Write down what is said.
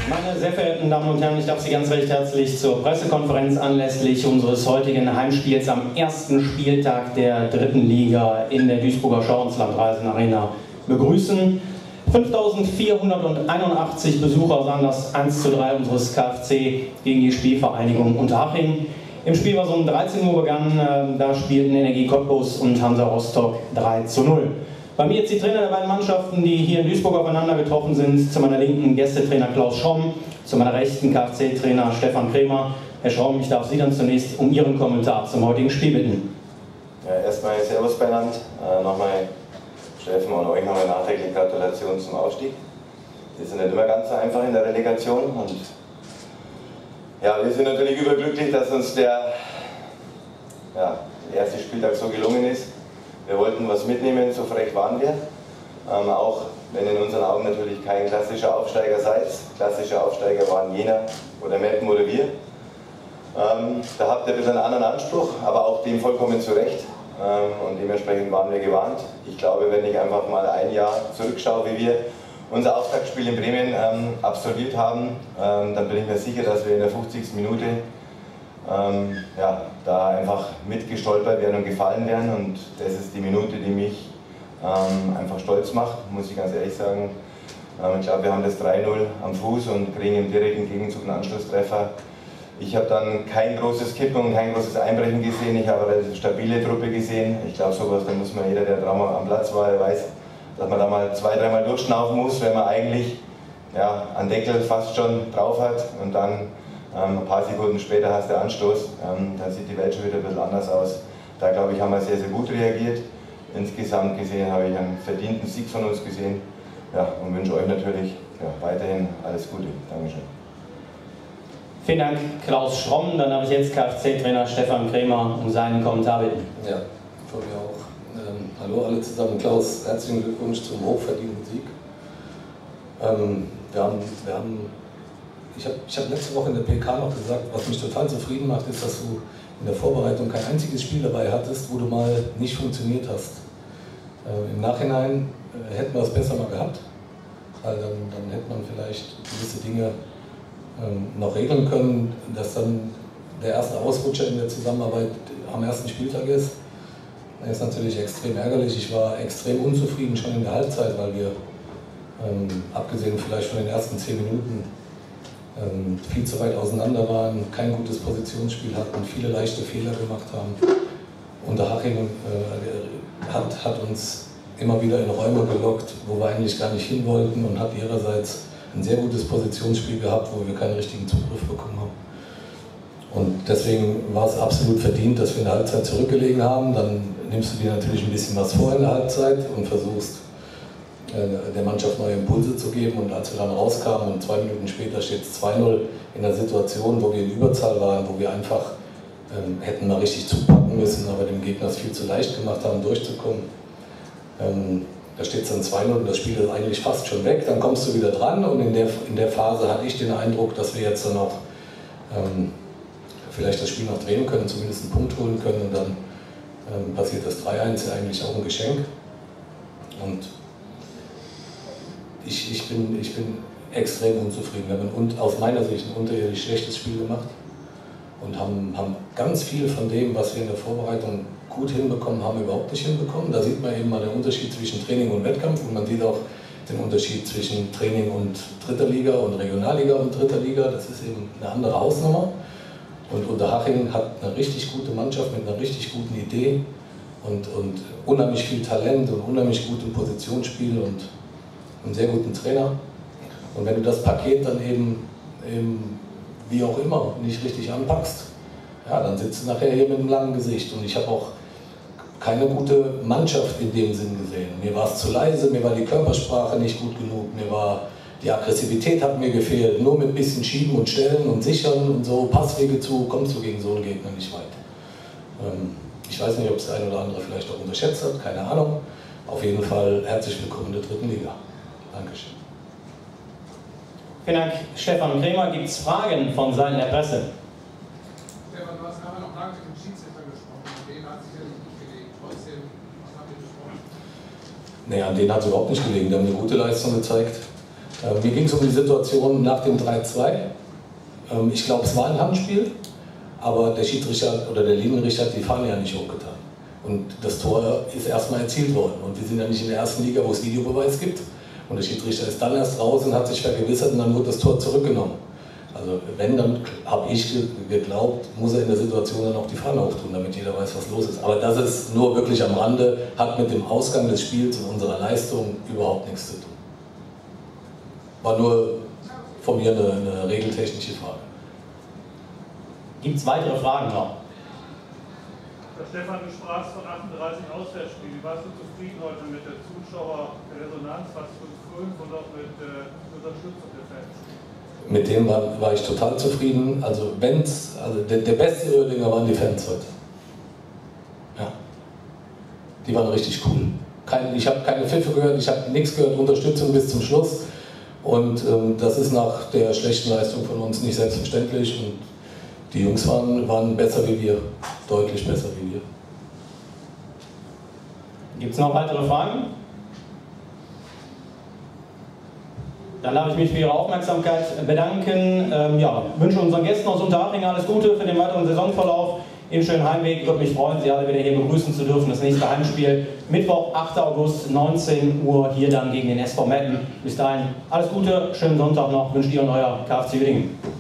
Meine sehr verehrten Damen und Herren, ich darf Sie ganz recht herzlich zur Pressekonferenz anlässlich unseres heutigen Heimspiels am ersten Spieltag der dritten Liga in der Duisburger Schauinsland-Reisen Arena begrüßen. 5.481 Besucher sahen das 1:3 unseres KFC gegen die Spielvereinigung Unterhaching. Im Spiel, was um 13 Uhr begann, da spielten Energie Cottbus und Hansa Rostock 3:0. Bei mir jetzt die Trainer der beiden Mannschaften, die hier in Duisburg aufeinander getroffen sind. Zu meiner linken Gästetrainer Klaus Schromm, zu meiner rechten KFC-Trainer Stefan Kremer. Herr Schromm, ich darf Sie dann zunächst um Ihren Kommentar zum heutigen Spiel bitten. Ja, erstmal Servus beieinander, nochmal Steffen und euch nochmal nachträglich Gratulation zum Aufstieg. Wir sind nicht immer ganz so einfach in der Relegation und ja, wir sind natürlich überglücklich, dass uns der erste Spieltag so gelungen ist. Wir wollten was mitnehmen, so frech waren wir. Auch wenn in unseren Augen natürlich kein klassischer Aufsteiger seid. Klassische Aufsteiger waren Jena oder Meppen oder wir. Da habt ihr ein bisschen einen anderen Anspruch, aber auch dem vollkommen zu Recht. Und dementsprechend waren wir gewarnt. Ich glaube, wenn ich einfach mal ein Jahr zurückschaue, wie wir unser Auftaktspiel in Bremen absolviert haben, dann bin ich mir sicher, dass wir in der 50. Minute da einfach mitgestolpert werden und gefallen werden. Und das ist die Minute, die mich einfach stolz macht, muss ich ganz ehrlich sagen. Ich glaube, wir haben das 3:0 am Fuß und kriegen im direkten Gegenzug einen Anschlusstreffer. Ich habe dann kein großes Kippen und kein großes Einbrechen gesehen. Ich habe eine stabile Truppe gesehen. Ich glaube, sowas, da muss man, jeder, der Trauma am Platz war, weiß, dass man da mal 2-, 3-mal durchschnaufen muss, wenn man eigentlich einen Deckel fast schon drauf hat und dann ein paar Sekunden später hast du Anstoß. Dann sieht die Welt schon wieder ein bisschen anders aus. Da glaube ich, haben wir sehr, sehr gut reagiert. Insgesamt gesehen habe ich einen verdienten Sieg von uns gesehen und wünsche euch natürlich weiterhin alles Gute. Dankeschön. Vielen Dank, Klaus Schromm. Dann habe ich jetzt KFC-Trainer Stefan Kremer um seinen Kommentar bitten. Ja, von mir auch. Hallo alle zusammen. Klaus, herzlichen Glückwunsch zum hochverdienten Sieg. Ich hab letzte Woche in der PK noch gesagt, was mich total zufrieden macht, ist, dass du in der Vorbereitung kein einziges Spiel dabei hattest, wo du mal nicht funktioniert hast. Im Nachhinein hätten wir es besser mal gehabt, weil dann hätte man vielleicht gewisse Dinge noch regeln können, dass dann der erste Ausrutscher in der Zusammenarbeit am ersten Spieltag ist. Das ist natürlich extrem ärgerlich. Ich war extrem unzufrieden schon in der Halbzeit, weil wir, abgesehen vielleicht von den ersten 10 Minuten, viel zu weit auseinander waren, kein gutes Positionsspiel hatten, viele leichte Fehler gemacht haben. Unterhaching hat uns immer wieder in Räume gelockt, wo wir eigentlich gar nicht hin wollten, und hat ihrerseits ein sehr gutes Positionsspiel gehabt, wo wir keinen richtigen Zugriff bekommen haben. Und deswegen war es absolut verdient, dass wir in der Halbzeit zurückgelegen haben. Dann nimmst du dir natürlich ein bisschen was vor in der Halbzeit und versuchst der Mannschaft neue Impulse zu geben. Und als wir dann rauskamen und 2 Minuten später steht es 2:0 in einer Situation, wo wir in Überzahl waren, wo wir einfach hätten mal richtig zupacken müssen, aber dem Gegner es viel zu leicht gemacht haben, durchzukommen. Da steht es dann 2:0 und das Spiel ist eigentlich fast schon weg. Dann kommst du wieder dran, und in der Phase hatte ich den Eindruck, dass wir jetzt dann auch vielleicht das Spiel noch drehen können, zumindest einen Punkt holen können, und dann passiert das 3:1, ja eigentlich auch ein Geschenk. Und ich bin extrem unzufrieden. Wir haben aus meiner Sicht ein unterirdisch schlechtes Spiel gemacht und haben ganz viel von dem, was wir in der Vorbereitung gut hinbekommen haben, überhaupt nicht hinbekommen. Da sieht man eben mal den Unterschied zwischen Training und Wettkampf, und man sieht auch den Unterschied zwischen Training und dritter Liga und Regionalliga und dritter Liga. Das ist eben eine andere Hausnummer. Und Unterhaching hat eine richtig gute Mannschaft mit einer richtig guten Idee und unheimlich viel Talent und unheimlich gutem Positionsspiel und einen sehr guten Trainer. Und wenn du das Paket dann eben wie auch immer nicht richtig anpackst, dann sitzt du nachher hier mit einem langen Gesicht. Und ich habe auch keine gute Mannschaft in dem Sinn gesehen. Mir war es zu leise, mir war die Körpersprache nicht gut genug, die Aggressivität hat mir gefehlt. Nur mit ein bisschen Schieben und Stellen und Sichern und so, Passwege zu, kommst du gegen so einen Gegner nicht weit. Ich weiß nicht, ob es der eine oder andere vielleicht auch unterschätzt hat, keine Ahnung. Auf jeden Fall herzlich willkommen in der dritten Liga. Dankeschön. Vielen Dank, Stefan Kremer. Gibt es Fragen von Seiten der Presse? Stefan, du hast nachher noch lange mit dem Schiedsrichter gesprochen. Den hat sicherlich nicht gelegen. Trotzdem, was habt ihr besprochen? Nee, an denen hat es überhaupt nicht gelegen. Die haben eine gute Leistung gezeigt. Mir ging es um die Situation nach dem 3-2. Ich glaube, es war ein Handspiel, aber der Schiedsrichter oder der Linienrichter hat die Fahne ja nicht hochgetan. Und das Tor ist erstmal erzielt worden. Und wir sind ja nicht in der ersten Liga, wo es Videobeweis gibt. Und der Schiedsrichter ist dann erst raus und hat sich vergewissert und dann wurde das Tor zurückgenommen. Also wenn, dann habe ich geglaubt, muss er in der Situation dann auch die Fahne hochtun, damit jeder weiß, was los ist. Aber das ist nur wirklich am Rande, hat mit dem Ausgang des Spiels und unserer Leistung überhaupt nichts zu tun. War nur von mir eine regeltechnische Frage. Gibt es weitere Fragen noch? Stefan, du sprachst von 38 Auswärtsspielen. Wie warst du zufrieden heute mit der Zuschauerresonanz, was für uns und auch mit der Unterstützung der Fans? Mit dem war ich total zufrieden. Also der beste Uerdinger waren die Fans heute. Ja. Die waren richtig cool. Ich habe keine Pfiffe gehört, ich habe nichts gehört, Unterstützung bis zum Schluss. Und das ist nach der schlechten Leistung von uns nicht selbstverständlich. Und die Jungs waren besser wie wir, deutlich besser wie wir. Gibt es noch weitere Fragen? Dann darf ich mich für Ihre Aufmerksamkeit bedanken. Wünsche unseren Gästen aus Unterhaching alles Gute für den weiteren Saisonverlauf. Ihnen schönen Heimweg. Ich würde mich freuen, Sie alle wieder hier begrüßen zu dürfen. Das nächste Heimspiel Mittwoch, 8. August, 19 Uhr, hier dann gegen den SV Metten. Bis dahin alles Gute, schönen Sonntag noch. Wünsche Ihr und euer KFC Uerdingen.